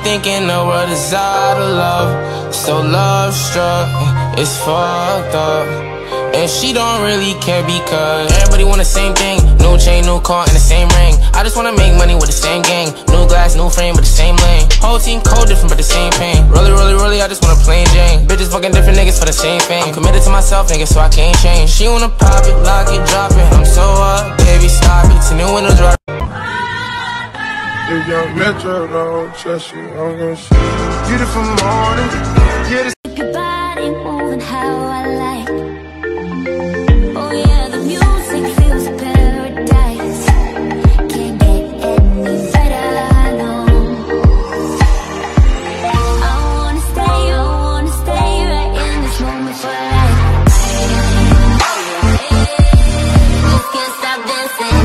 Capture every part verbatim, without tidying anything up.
Thinking the world is out of love, so love struck, it's fucked up. And she don't really care because everybody want the same thing. New chain, new car, and the same ring. I just wanna make money with the same gang. New glass, new frame, but the same lane. Whole team code different, but the same pain. Really, really, really, I just wanna plain Jane. Bitches fucking different niggas for the same fame. I'm committed to myself, nigga, so I can't change. She wanna pop it, lock it, drop it. I'm so up, baby, stop it. It's a new windows right. If young Metro don't trust you, I'm gonna shoot you. Beautiful morning, yeah, this your body moving how I like. Oh yeah, the music feels paradise. Can't get any better, I know. I wanna stay, I wanna stay right in this moment for life. Just can't stop dancing.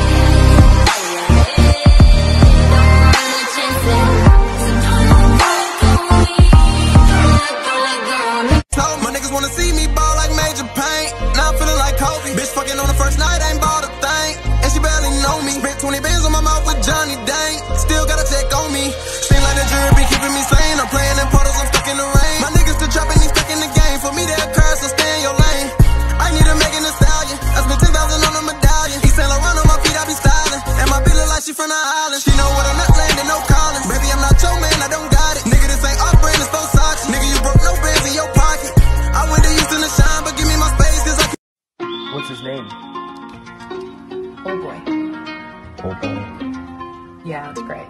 My niggas wanna see me ball like Major Pain. Now I'm feeling like Kobe. Bitch fucking on the first night, ain't bought a thing. And she barely know me. Spent twenty bands on my mouth with Johnny Dang. Still got a check on me. Seem like the jury be keeping me sane. I'm playing in puddles, I'm stuck in the rain. My niggas still trapping, they stuck in the game. For me to occur, so stay in your lane. I need a Megan Thee Stallion. I spent ten thousand on a medallion. He Saint Laurent on my feet, I be styling. And my bitch look like she from the island. She know what I'm not landing, no calling. Baby, I'm not your man, I don't got it. Nigga, this ain't off brand, it's Versace. Nigga, you broke no bands in your pocket. I went to Houston to shine, but give me my space, cause I can. What's his name? Oh boy. Oh boy. Yeah, it's great.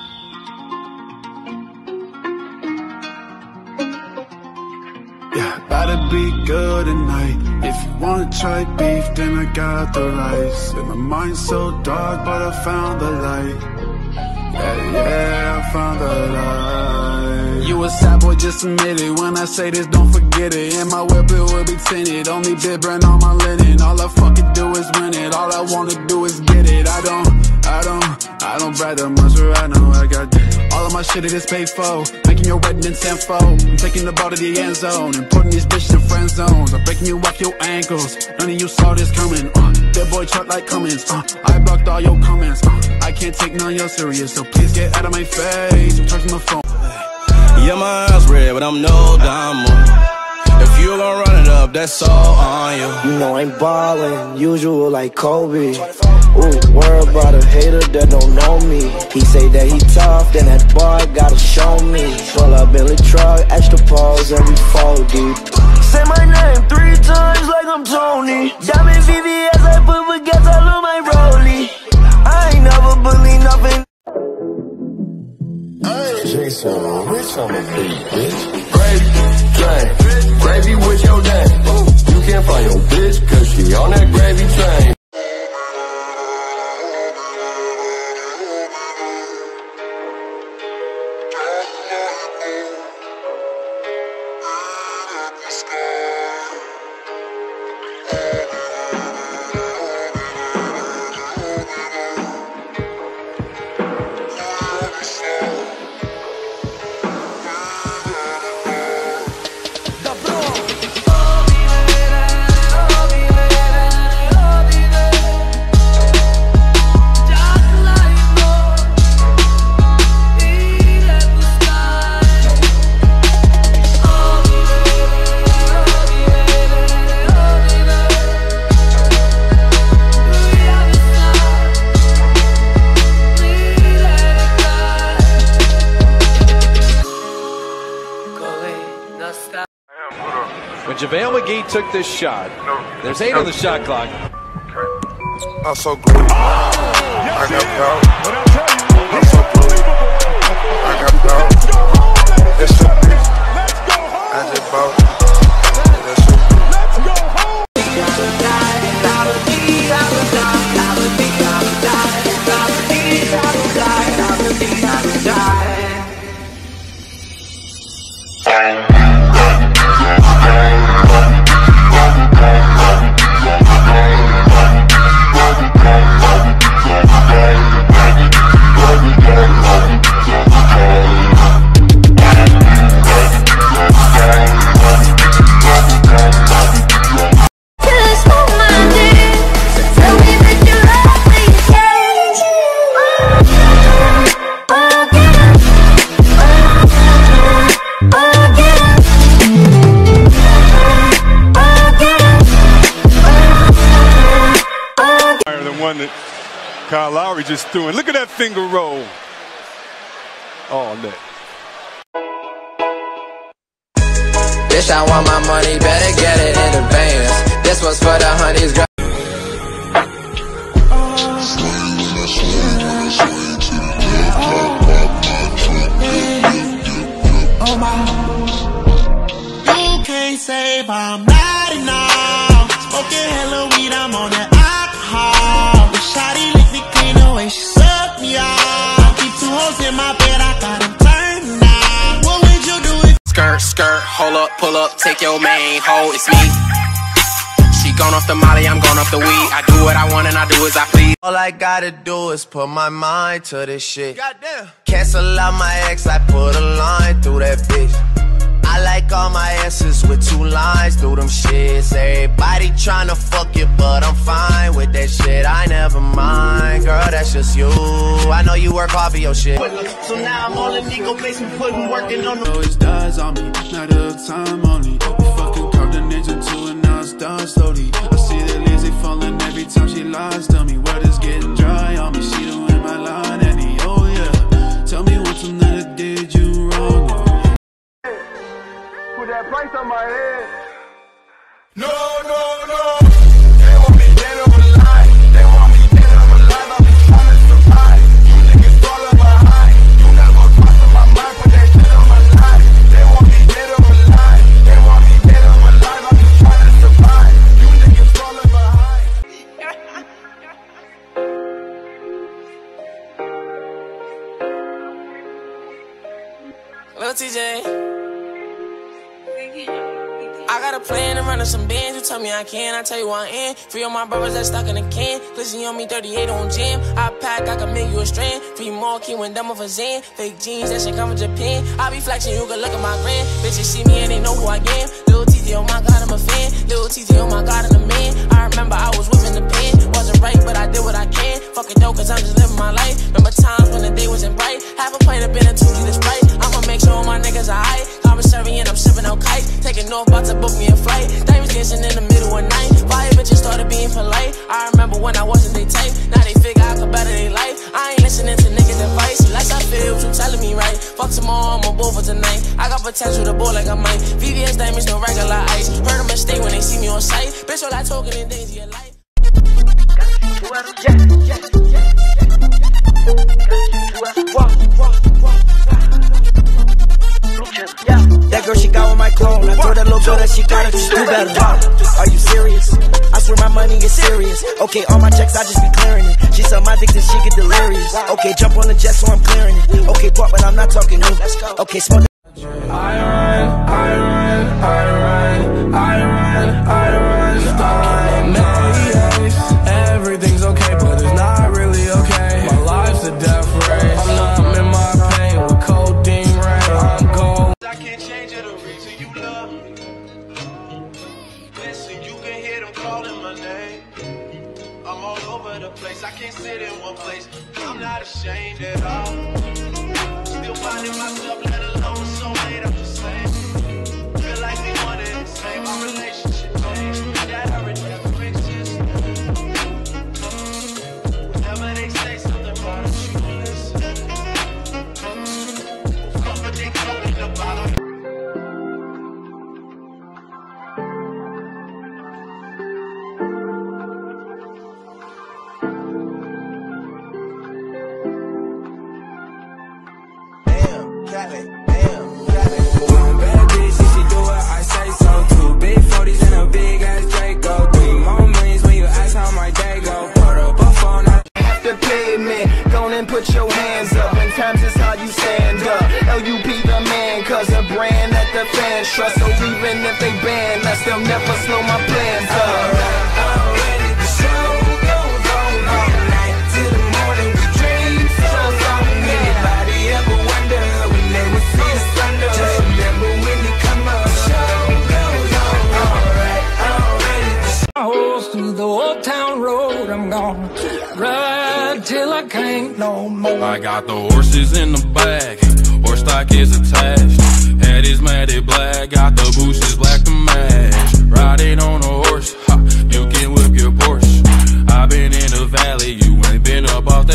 Yeah, gotta be good tonight. If you wanna try beef, then I got the rice. And my mind's so dark, but I found the light. Yeah, yeah, I found the light. You a sad boy, just admit it. When I say this, don't forget it. And my whip, it will be tinted. Only bit brand on my linen. All I fucking do is win it. All I wanna do is get it. I don't, I don't, I don't brag that much, but I know I got that. All of my shit, it is paid for. Making your wedding in tenfold. I'm taking the ball to the end zone and putting these bitches in friend zones. I'm breaking you off your ankles. None of you saw this coming. Uh, that boy truck like Cummins. Uh, I blocked all your comments. Uh, I can't take none of your serious, so please get out of my face. I'm charging my phone. Yeah, my eyes red, but I'm no diamond. If you gon' run it up, that's all on you. You know I ain't ballin', usual like Kobe. Ooh, worry about a hater that don't know me. He say that he tough, then that boy gotta show me. Pull up Billy truck, extra pose, and we fall deep. Say my name three times like I'm Tony. Diamond V V S, I put baguettes all on my rollie. I ain't never believe nothing. Jason Rich on the beat, bitch. Gravy, train, gravy with your dame. You can't find your bitch, cause she on that gravy train. When JaVale McGee took this shot, there's eight on the shot clock. I'm so good. I got power. I'm so good. I got power. It's so big. I just bought. That's so big. Kyle Lowry just threw in. Look at that finger roll. Oh, look. Bitch, I want my money, better get it in advance. This was for the honeys, girl. You can't say I'm not enough. Smoking hella weed, I'm on that alcohol. The shawty lick me clean the way she sucked me off. Keep two hoes in my bed, I got them turned now. What would you do if Skirt, skirt, hold up, pull up, take your main hoe, it's me. She gone off the molly, I'm gone off the weed. I do what I want and I do as I please. All I gotta do is put my mind to this shit. Goddamn. Cancel out my ex, I put a line through that bitch. I like all my S's with two lines through them shits. Everybody tryna fuck you, but I'm fine with that shit. I never mind, girl, that's just you. I know you work hard for your shit. So now I'm all in ego basement, putting working on the Always dies on me, not a time only. You fucking carved an inch into it, now it's done slowly. I see the leaves, they falling every time she lies to me. Word is getting dry on me, she doing my line, and he, oh yeah. Tell me what's something that did you wrong, yeah. Put that price on my head. No, no, no. They want me dead or alive. They want me dead or alive. I'll be trying to survive. You niggas fall behind. You never cross on my mind, put that shit on my life. They want me dead or alive. They want me dead or alive. I'll be trying to survive. You niggas fall behind. Lil T J, I got a plan to run some bands. You tell me I can, I tell you I am. Free all my brothers that stuck in a can. Glizzy on me, thirty-eight on jam. I pack, I can make you a strand. Free more key when done with a Zan. Fake jeans, that shit come from Japan. I be flexing, you can look at my grand. Bitches see me and they know who I am. Lil T J, oh my god, I'm a fan. Lil T J, oh my god, I'm a man. I remember I was whipping the pen. Wasn't right, but I did what I can. Fuck it though, cause I'm just living my life. Remember times when the day wasn't bright. Half a pint of been a two G this right. I'ma make sure all my niggas are high. Commissary and I'm shipping out kites. Taking off, about to book me a flight. Diamonds dancing in the middle of night. Fire bitches started being polite. I remember when I wasn't they type. Now they figure I could better their life. I ain't listening to niggas' advice. Like I feel what you telling me right. Fuck tomorrow, I'm a bull for tonight. I got potential to ball like I might. V V S diamonds, no regular ice. Heard a mistake when they see me on sight. Bitch, all I talking in days of your life. That girl, she got with my clone. I told that little girl that she gotta just do better. Are you serious? I swear my money is serious. Okay, all my checks, I just be clearing it. She suck my dick till she get delirious. Okay, jump on the jet so I'm clearing it. Okay, pop, but I'm not talking new. Okay, smoke. I run, I run, I run, I run, I run, I run. Everything's okay, but it's not really okay. My life's a death race. I'm numb in my pain with codeine rain. I'm gold. I can't change it, the reason you love me. Listen, you can hear them calling my name. I'm all over the place, I can't sit in one place. I'm not ashamed at all. Still finding myself, let alone so late, I'm the same. Feel like we one and the same, our relationship changed. That hurt never exists. Whenever they say something about us, you listen. Fuck what they talking about. Bad bitch, she should do what I say so. Two big forties and a big ass Draco. Three more millions when you ask how my day go. Put up a phone. Have to pay me. Go and put your hands up. In times it's how you stand up. L U P the man, cause a brand that the fans trust. So even if they ban us, they'll never slow my plans up. Already the show goes on all night till the morning. We dream so long. Anybody ever wonder we never see the sun? Just remember when you come up. Show goes on alright, already the show. Through the old town road, I'm gonna ride till I can't no more. I got the horses in the back, horse stock is attached. Head is matted black, got the bushes black to match. Riding on a horse, ha, you can whip your Porsche. I been in the valley, you ain't been up off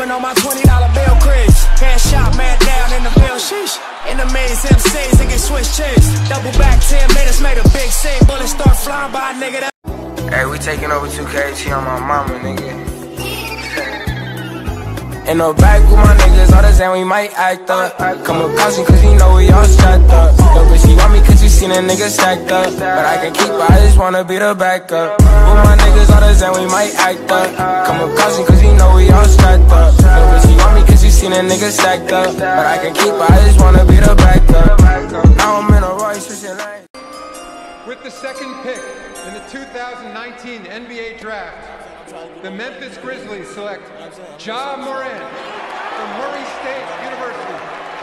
Sipping on my twenty dollar bill, Chris. Cash shot, man down in the bill, sheesh. In the maze, M Cs and get switch chicks. Double back, ten minutes, made a big scene. Bullets start flying by, nigga. That hey, we taking over two K H on my mama, nigga. In the back with my niggas, all the time we might act up. Come with caution cause you know we all strapped up. Yo, bitch, she want me cause you seen a nigga stacked up. But I can keep her, I just wanna be the backup. With my niggas, all the time we might act up. Come with caution cause you know we all strapped up. Yo, bitch, she want me cause you seen a nigga stacked up. But I can keep her, I just wanna be the backup. Now I'm in a Royce, switching lanes. With the second pick in the two thousand nineteen N B A Draft, the Memphis Grizzlies select Ja Morant from Murray State University.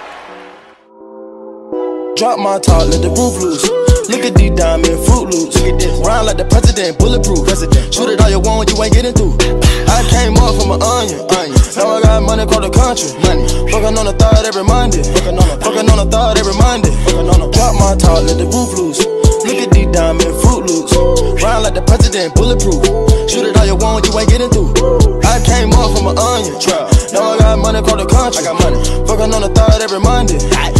Drop my top, let the roof loose. Look at these diamond Fruit Loops. Round like the president, bulletproof. President. Shoot it all you want, you ain't getting through. I came up from an onion. onion. Now I got money across the country. Money. Fucking on the third every Monday. Fucking on the, Fucking on the third every Monday. On the, drop my top, let the roof loose. Look at these diamond Fruit Loops. Round like the president, bulletproof. Shoot it all you want, you ain't getting through. I came up from an onion. Now I got money across the country. I got money. Fucking on the third every Monday.